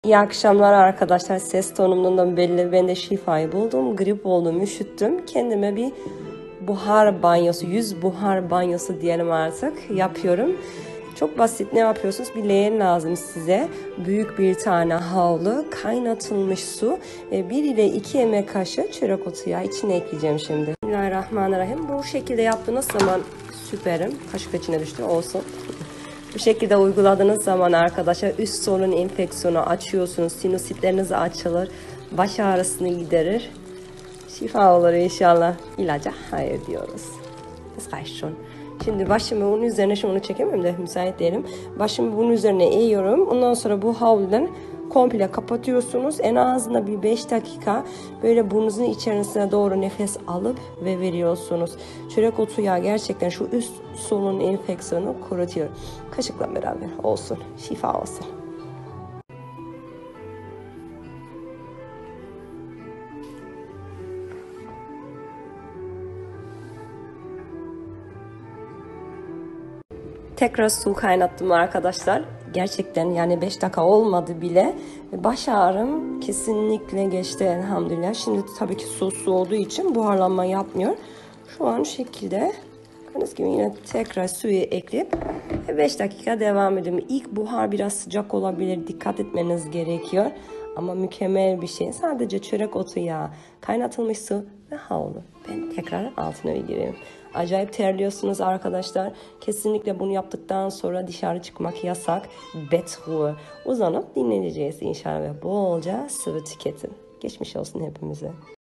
İyi akşamlar arkadaşlar. Ses tonumdan belli. Ben de şifayı buldum. Grip oldum, üşüttüm. Kendime bir buhar banyosu, yüz buhar banyosu diyelim artık yapıyorum. Çok basit. Ne yapıyorsunuz? Bir leğen lazım size. Büyük bir tane havlu, kaynatılmış su ve 1 ile 2 yemek kaşığı çörek otu yağı içine ekleyeceğim şimdi. Bismillahirrahmanirrahim. Bu şekilde yaptığınız zaman süperim. Kaşık içine düştü, olsun. Bu şekilde uyguladığınız zaman arkadaşlar üst solunum enfeksiyonu açıyorsunuz. Sinüsitleriniz açılır. Baş ağrısını giderir. Şifa olur inşallah. İlaca hayır diyoruz. Das reicht schon. Şimdi başımı bunun üzerine, şimdi onu çekemem de müsait değilim. Başımı bunun üzerine eğiyorum. Ondan sonra bu havludan komple kapatıyorsunuz. En azından bir 5 dakika böyle burnunuzun içerisine doğru nefes alıp ve veriyorsunuz. Çörek otu yağı gerçekten şu üst solunum enfeksiyonu kurutuyor. Kaşıkla beraber olsun. Şifa olsun. Tekrar su kaynattım arkadaşlar. Gerçekten yani 5 dakika olmadı bile. Baş ağrım kesinlikle geçti elhamdülillah. Şimdi tabii ki su olduğu için buharlanma yapmıyor. Şu an şu şekilde gördüğünüz gibi yine tekrar suyu ekleyip 5 dakika devam ediyorum. İlk buhar biraz sıcak olabilir. Dikkat etmeniz gerekiyor. Ama mükemmel bir şey. Sadece çörek otu yağı, kaynatılmış su ve havlu. Ben tekrar altına gireyim. Acayip terliyorsunuz arkadaşlar. Kesinlikle bunu yaptıktan sonra dışarı çıkmak yasak. Bettruhe. Uzanıp dinleneceğiz inşallah ve bolca sıvı tüketin. Geçmiş olsun hepimize.